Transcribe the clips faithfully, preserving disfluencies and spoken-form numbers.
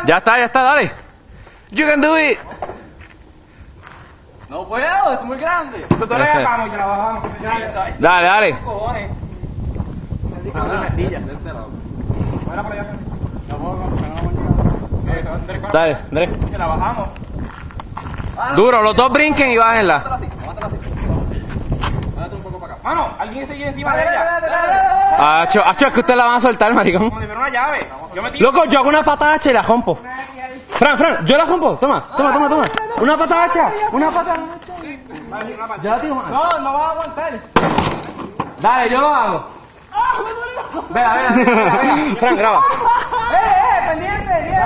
Ya está, ya está, dale. You can do it. No puedo, esto es muy grande. Tú le bajamos y la bajamos. Dale, dale. Cojones. Fuera por allá. Dale, Andrés. Que la bajamos. Duro, los dos brinquen y bájenla. Aguántala así. Date un poco para acá. Mano, alguien sigue encima de ella. Acho, acho, es que ustedes la van a soltar, maricón. Como si fuera una llave. Yo me tiro. Loco, yo hago una patacha y la rompo. Fran, Fran, yo la rompo. Toma, toma, toma, toma. Una patacha, una patacha. Yo la tiro más. No, no va a aguantar. Dale, yo lo hago. Vea, vea, vea, vea. Fran, graba. ¡Eh, eh! ¡Pendiente! ¡Bien!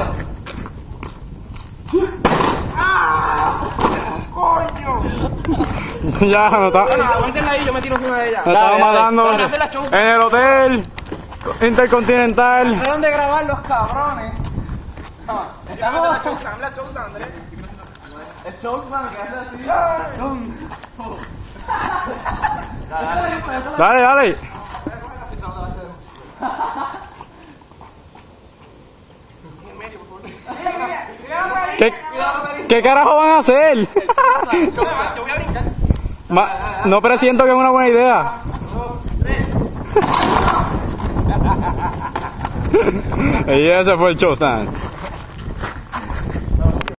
Ya, no está. Bueno, aguántenla ahí, yo me tiro encima de ella. Me estaba matando Para hacer la show. en el hotel Intercontinental. ¿De dónde grabar los cabrones? Estamos... la show, Andrés. El show, man, que hace así. Dale, dale. ¿Qué, ¿Qué carajo van a hacer? Yo voy a brincar. Ma- no presiento que es una buena idea. Y ese fue el show stand.